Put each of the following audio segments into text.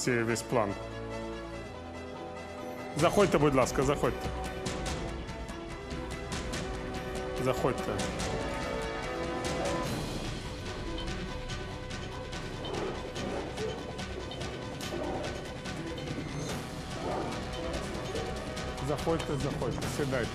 реалізації весь план. Заходьте, будь ласка, заходьте. Заходьте. Заходьте, заходьте, сідайте.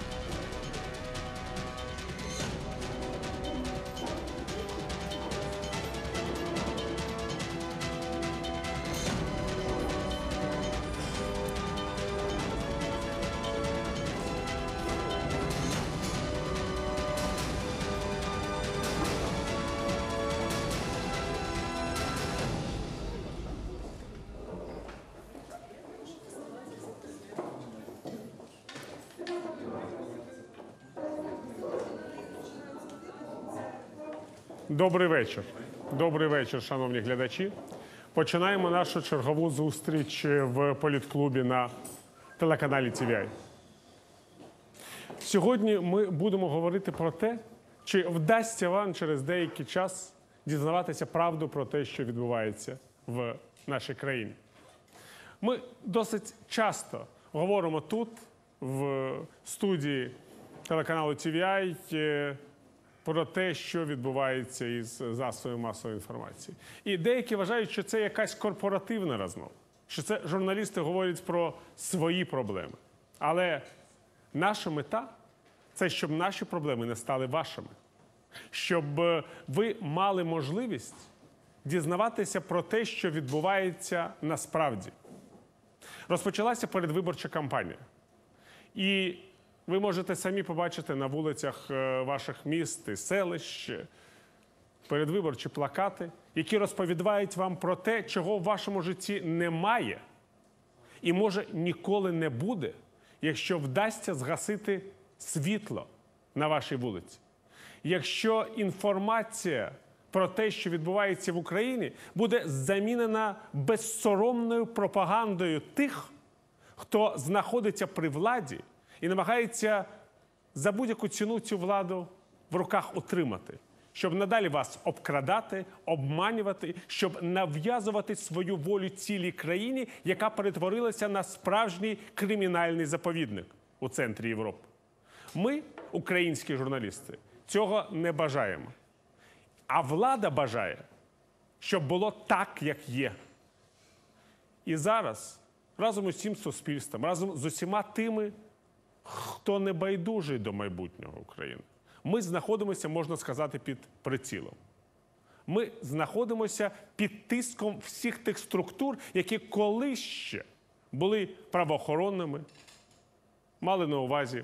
Добрий вечір. Добрий вечір, шановні глядачі. Починаємо нашу чергову зустріч в політклубі на телеканалі TVI. Сьогодні ми будемо говорити про те, чи вдасться вам через деякий час дізнаватися правду про те, що відбувається в нашій країні. Ми досить часто говоримо тут, в студії телеканалу TVI, про те, що відбувається із засобами масової інформації. І деякі вважають, що це якась корпоративна розмова, що це журналісти говорять про свої проблеми. Але наша мета – це щоб наші проблеми не стали вашими. Щоб ви мали можливість дізнаватися про те, що відбувається насправді. Розпочалася передвиборча кампанія. І ви можете самі побачити на вулицях ваших міст і селищ передвиборчі плакати, які розповідають вам про те, чого в вашому житті немає і, може, ніколи не буде, якщо вдасться згасити світло на вашій вулиці. Якщо інформація про те, що відбувається в Україні, буде замінена безсоромною пропагандою тих, хто знаходиться при владі і намагається за будь-яку ціну цю владу в руках утримати, щоб надалі вас обкрадати, обманювати, щоб нав'язувати свою волю цілій країні, яка перетворилася на справжній кримінальний заповідник у центрі Європи. Ми, українські журналісти, цього не бажаємо. А влада бажає, щоб було так, як є. І зараз, разом із всім суспільством, разом з усіма тими, хто не байдужий до майбутнього України, ми знаходимося, можна сказати, під прицілом. Ми знаходимося під тиском всіх тих структур, які колись ще були правоохоронними, мали на увазі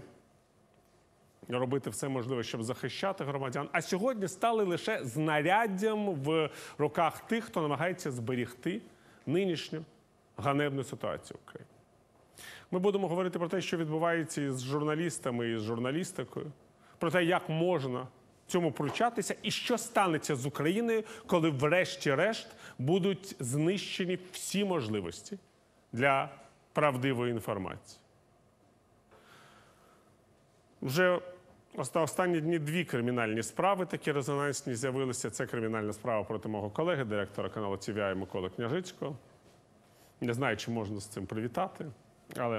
робити все можливе, щоб захищати громадян, а сьогодні стали лише знаряддям в руках тих, хто намагається зберегти нинішню ганебну ситуацію в Україні. Ми будемо говорити про те, що відбувається із журналістами і з журналістикою, про те, як можна цьому пручатися і що станеться з Україною, коли врешті-решт будуть знищені всі можливості для правдивої інформації. Вже останні дні дві кримінальні справи такі резонансні з'явилися. Це кримінальна справа проти мого колеги, директора каналу TVI Миколи Княжицького. Не знаю, чи можна з цим привітати, але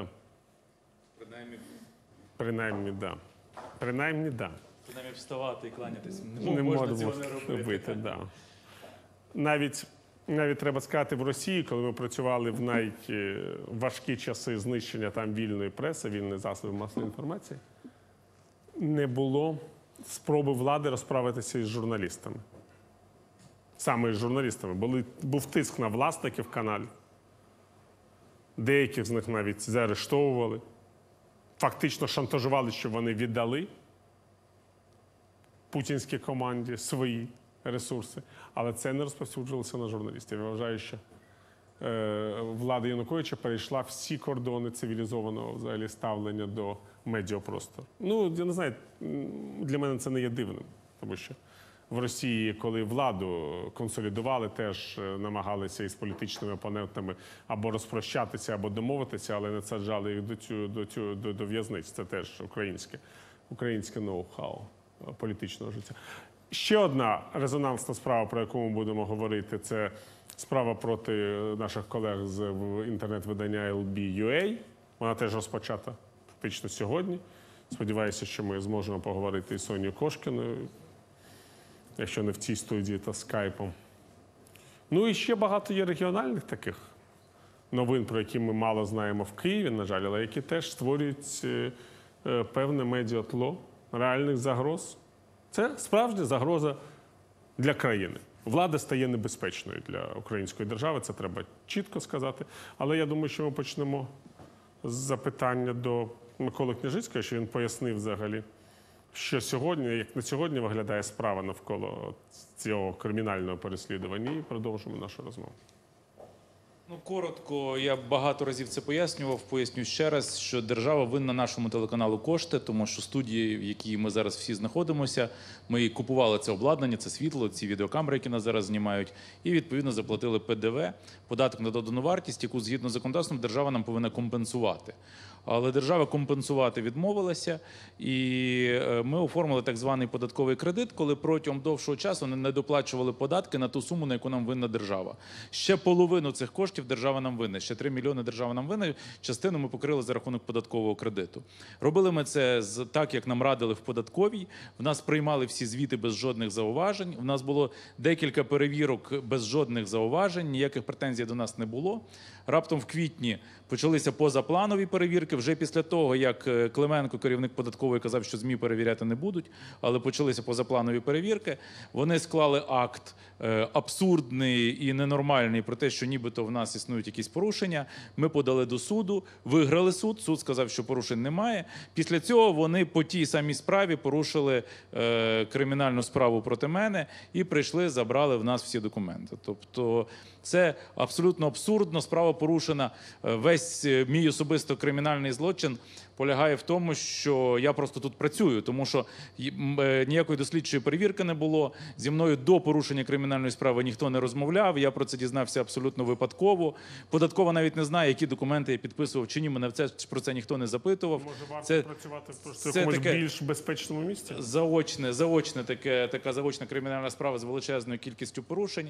принаймні, да. Принаймні вставати і кланятись не можна робити. Да. Навіть треба сказати, в Росії, коли ми працювали в найважкі часи знищення там вільної преси, вільних засобів масової інформації, не було спроби влади розправитися із журналістами. Саме із журналістами. Був тиск на власників каналів. Деяких з них навіть заарештовували. Фактично шантажували, щоб вони віддали путінській команді свої ресурси. Але це не розповсюджувалося на журналістів. Я вважаю, що влада Януковича перейшла всі кордони цивілізованого взагалі ставлення до медіапростору. Ну, я не знаю, для мене це не є дивним, тому що в Росії, коли владу консолідували, теж намагалися із політичними опонентами або розпрощатися, або домовитися, але не саджали їх до в'язниць. Це теж українське ноу-хау політичного життя. Ще одна резонансна справа, про яку ми будемо говорити, це справа проти наших колег з інтернет-видання LB.UA. Вона теж розпочата фактично сьогодні. Сподіваюся, що ми зможемо поговорити із Сонією Кошкіною, якщо не в цій студії, то скайпом. Ну і ще багато є регіональних таких новин, про які ми мало знаємо в Києві, на жаль, але які теж створюють певне медіатло реальних загроз. Це справжня загроза для країни. Влада стає небезпечною для української держави, це треба чітко сказати. Але я думаю, що ми почнемо з запитання до Миколи Княжицького, що він пояснив взагалі, що сьогодні, як на сьогодні виглядає справа навколо цього кримінального переслідування, і продовжимо нашу розмову. Ну, коротко, я багато разів це пояснював, поясню ще раз, що держава винна нашому телеканалу кошти, тому що студії, в якій ми зараз всі знаходимося, ми купували це обладнання, це світло, ці відеокамери, які нас зараз знімають, і відповідно заплатили ПДВ, податок на додану вартість, яку згідно з законодавством держава нам повинна компенсувати. Але держава компенсувати відмовилася, і ми оформили так званий податковий кредит, коли протягом довшого часу не доплачували податки на ту суму, на яку нам винна держава. Ще половину цих коштів держава нам винна, ще 3 мільйони держава нам винна, частину ми покрили за рахунок податкового кредиту. Робили ми це так, як нам радили в податковій, в нас приймали всі звіти без жодних зауважень, в нас було декілька перевірок без жодних зауважень, ніяких претензій до нас не було. Раптом в квітні почалися позапланові перевірки, вже після того, як Клименко, керівник податкової, казав, що ЗМІ перевіряти не будуть, але почалися позапланові перевірки. Вони склали акт абсурдний і ненормальний про те, що нібито в нас існують якісь порушення. Ми подали до суду, виграли суд, суд сказав, що порушень немає. Після цього вони по тій самій справі порушили кримінальну справу проти мене і прийшли, забрали в нас всі документи. Тобто це абсолютно абсурдно, справа порушена. Весь мій особисто кримінальний злочин полягає в тому, що я просто тут працюю, тому що ніякої дослідчої перевірки не було. Зі мною до порушення кримінальної справи ніхто не розмовляв, я про це дізнався абсолютно випадково. Податкова навіть не знає, які документи я підписував чи ні, мене про це ніхто не запитував. Може, варто працювати в якомусь більш безпечному місці? Заочне така заочна кримінальна справа з величезною кількістю порушень.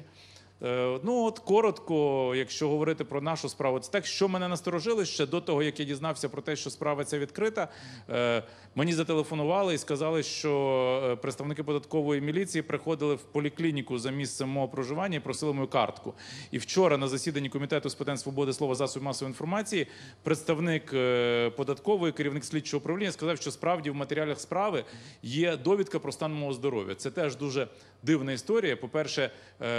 Ну от коротко, якщо говорити про нашу справу, це так, що мене насторожило ще до того, як я дізнався про те, що справа ця відкрита. Мені зателефонували і сказали, що представники податкової міліції приходили в поліклініку за місцем мого проживання і просили мою картку. І вчора на засіданні Комітету з питань свободи слова, засобів масової інформації представник податкової, керівник слідчого управління сказав, що справді в матеріалах справи є довідка про стан мого здоров'я. Це теж дуже дивна історія. По-перше,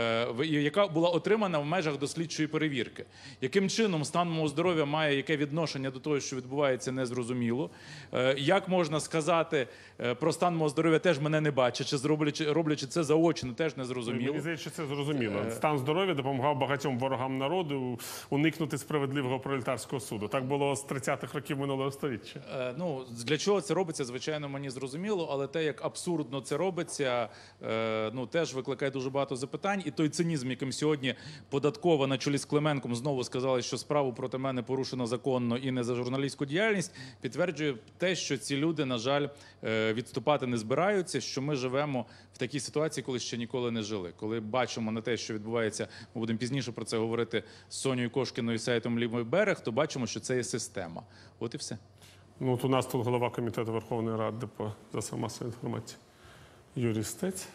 яка була отримана в межах дослідчої перевірки. Яким чином стан мого здоров'я має яке відношення до того, що відбувається, незрозуміло. Як можна сказати про стан мого здоров'я, теж мене не бачать, чи роблячи це заочно, теж незрозуміло. Мені здається, це зрозуміло. Стан здоров'я допомагав багатьом ворогам народу уникнути справедливого пролетарського суду. Так було з 30-х років минулого століття. Ну, для чого це робиться, звичайно, мені зрозуміло, але те, як абсурдно це робиться, ну, теж викликає дуже багато запитань. І той цинізм, яким сьогодні податкова на чолі з Клименком знову сказали, що справу проти мене порушено законно і не за журналістську діяльність, підтверджує те, що ці люди, на жаль, відступати не збираються, що ми живемо в такій ситуації, коли ще ніколи не жили. Коли бачимо на те, що відбувається, ми будемо пізніше про це говорити з Сонією Кошкіною і сайтом «Лівий берег», то бачимо, що це є система. От і все. Ну, от у нас тут голова Комітету Верховної Ради по засобам масової інформації Юрій Стець.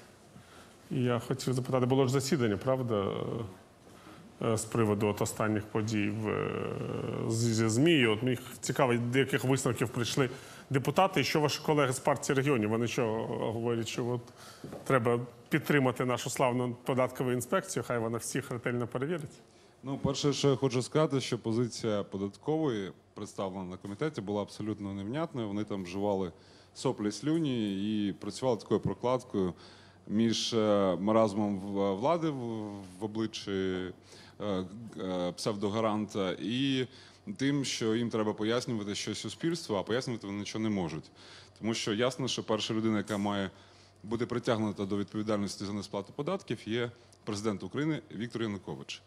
І я хотів запитати, було ж засідання, правда, з приводу от останніх подій зі ЗМІ. І от мені цікаво, до яких висновків прийшли депутати, і що ваші колеги з партії регіонів, вони що говорять, що от треба підтримати нашу славну податкову інспекцію, хай вона всіх ретельно перевірить? Ну, перше, що я хочу сказати, що позиція податкової, представлена на комітеті, була абсолютно невнятною. Вони там вживали соплі, слюні і працювали такою прокладкою між маразмом влади в обличчі псевдогаранта і тим, що їм треба пояснювати щось суспільству, а пояснювати вони нічого не можуть. Тому що ясно, що перша людина, яка має бути притягнута до відповідальності за несплату податків, є президент України Віктор Янукович.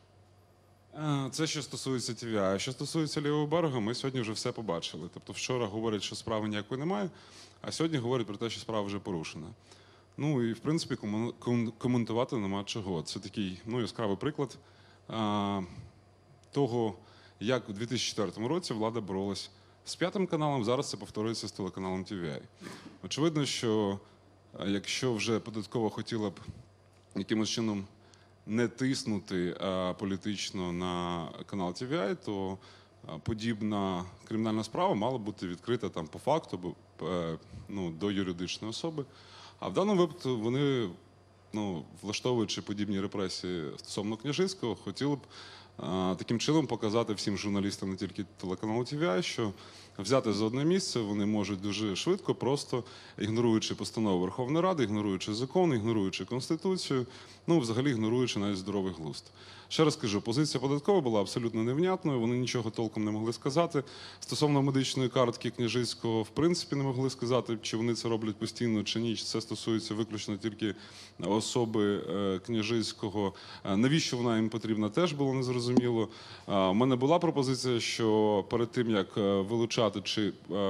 Це що стосується ТВА. А що стосується Лівого берега, ми сьогодні вже все побачили. Тобто вчора говорять, що справи ніякої немає, а сьогодні говорять про те, що справа вже порушена. Ну і, в принципі, коментувати нема чого. Це такий яскравий приклад того, як у 2004 році влада боролась з П'ятим каналом, зараз це повторюється з телеканалом TVI. Очевидно, що якщо вже податкова хотіла б якимось чином не тиснути політично на канал TVI, то подібна кримінальна справа мала бути відкрита там по факту, до юридичної особи. А в даному випадку вони, влаштовуючи подібні репресії стосовно Княжицького, хотіли б таким чином показати всім журналістам, не тільки телеканалу TVI, що взяти за одне місце вони можуть дуже швидко, просто ігноруючи постанову Верховної Ради, ігноруючи закон, ігноруючи Конституцію, взагалі ігноруючи навіть здоровий глузд. Ще раз кажу, позиція податкова була абсолютно невнятною, вони нічого толком не могли сказати. Стосовно медичної картки Княжицького, в принципі, не могли сказати, чи вони це роблять постійно, чи ні, чи це стосується виключно тільки особи Княжицького. Навіщо вона їм потрібна, теж було незрозуміло. У мене була пропозиція, що перед тим, як вилучати чи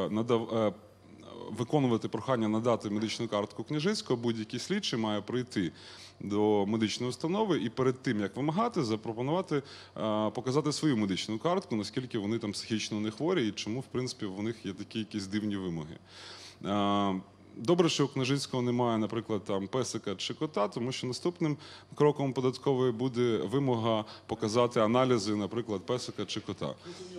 виконувати прохання надати медичну картку Княжицького, будь-який слідчий має прийти до медичної установи і перед тим, як вимагати, запропонувати показати свою медичну картку, наскільки вони там психічно не хворі і чому, в принципі, в них є такі якісь дивні вимоги. Добре, що у Княжицького немає, наприклад, там песика чи кота, тому що наступним кроком податкової буде вимога показати аналізи, наприклад, песика чи кота.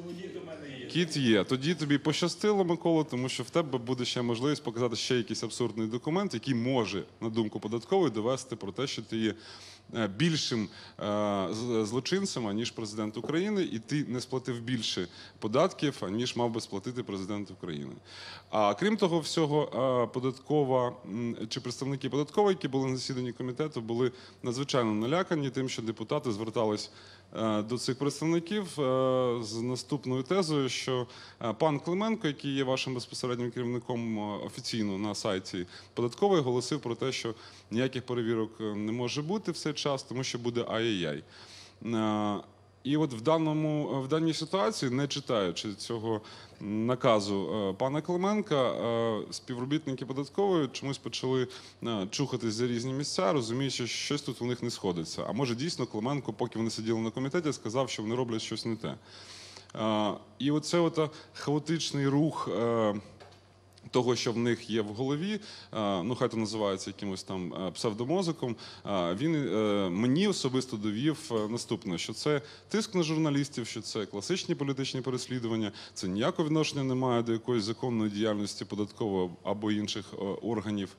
Кіт є. Тоді тобі пощастило, Микола, тому що в тебе буде ще можливість показати ще якийсь абсурдний документ, який може, на думку податкової, довести про те, що ти є більшим злочинцем, аніж президент України, і ти не сплатив більше податків, аніж мав би сплатити президент України. А крім того всього, податкова чи представники податкової, які були на засіданні комітету, були надзвичайно налякані тим, що депутати звертались до цих представників з наступною тезою, що пан Клименко, який є вашим безпосереднім керівником офіційно на сайті податкової, оголосив про те, що ніяких перевірок не може бути в цей час, тому що буде ай-яй-яй. І от в даній ситуації, не читаючи цього наказу пана Клименка, співробітники податкової чомусь почали чухатись за різні місця, розуміючи, що щось тут у них не сходиться. А може дійсно Клименко, поки вони сиділи на комітеті, сказав, що вони роблять щось не те. І оце хаотичний рух того, що в них є в голові, хай то називається якимось там псевдомозиком, він мені особисто довів наступне, що це тиск на журналістів, що це класичні політичні переслідування, це ніякого відношення не має до якоїсь законної діяльності податкової або інших органів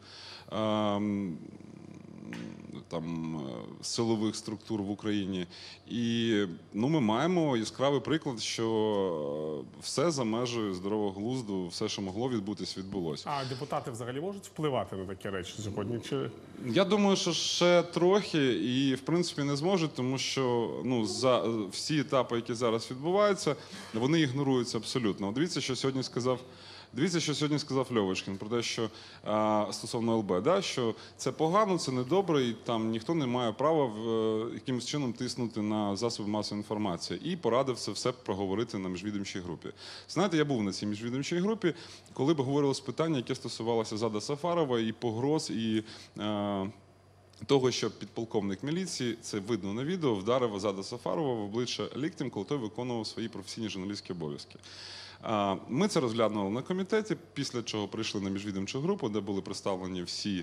силових структур в Україні. І ми маємо яскравий приклад, що все за межею здорового глузду, все, що могло відбутись, відбулося. А депутати взагалі можуть впливати на такі речі сьогодні? Чи... Я думаю, що ще трохи і, в принципі, не зможуть, тому що за всі етапи, які зараз відбуваються, вони ігноруються абсолютно. Дивіться, що сьогодні сказав Льовочкін про те, що стосовно ЛБ, що це погано, це недобре, і там ніхто не має права якимось чином тиснути на засоби масової інформації. І порадив це все проговорити на міжвідомчій групі. Знаєте, я був на цій міжвідомчій групі, коли б говорилось питання, яке стосувалося Азада Сафарова і погроз, і того, що підполковник міліції, це видно на відео, вдарив Азада Сафарова в обличчя ліктем, коли той виконував свої професійні журналістські обов'язки. Ми це розглянули на комітеті, після чого прийшли на міжвідомчу групу, де були представлені всі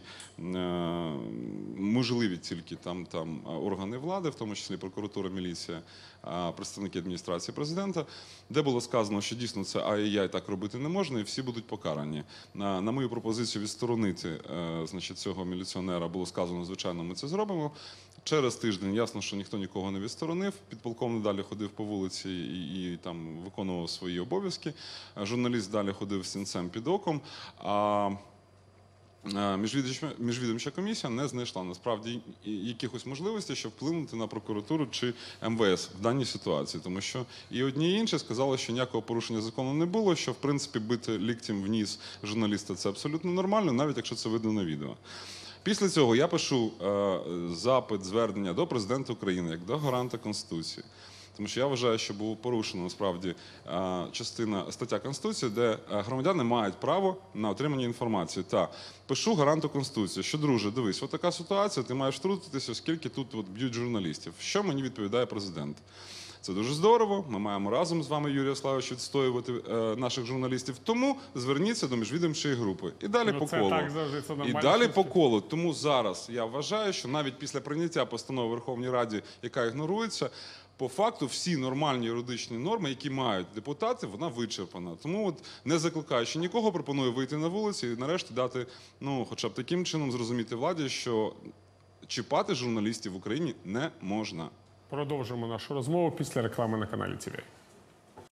можливі тільки там органи влади, в тому числі прокуратура, міліція, представники адміністрації президента, де було сказано, що дійсно це ай-яй, так робити не можна, і всі будуть покарані. На мою пропозицію відсторонити цього міліціонера було сказано, звичайно, ми це зробимо. Через тиждень ясно, що ніхто нікого не відсторонив. Підполковник далі ходив по вулиці і там виконував свої обов'язки. Журналіст далі ходив з синцем під оком. А міжвідомча комісія не знайшла насправді якихось можливостей, щоб вплинути на прокуратуру чи МВС в даній ситуації. Тому що і одні, і інші сказали, що ніякого порушення закону не було, що в принципі бити ліктем в ніс журналіста – це абсолютно нормально, навіть якщо це видно на відео. Після цього я пишу запит, звернення до президента України, як до гаранта Конституції, Тому що я вважаю, що було порушено насправді стаття Конституції, де громадяни мають право на отримання інформації. Та пишу гаранту Конституції, що, друже, дивись, от така ситуація, ти маєш втрутитися, оскільки тут от б'ють журналістів. Що мені відповідає президент? Це дуже здорово. Ми маємо разом з вами, Юрій Славович, відстоювати наших журналістів. Тому зверніться до міжвідомчої групи. І далі по це колу. так завжди, це І нормально. далі по колу. Тому зараз я вважаю, що навіть після прийняття постанови в Верховній Раді, яка ігнорується, по факту всі нормальні юридичні норми, які мають депутати, вона вичерпана. Тому от, не закликаючи нікого, пропоную вийти на вулиці і нарешті дати, ну, хоча б таким чином зрозуміти владі, що чіпати журналістів в Україні не можна. Продовжимо нашу розмову після реклами на каналі ТВ.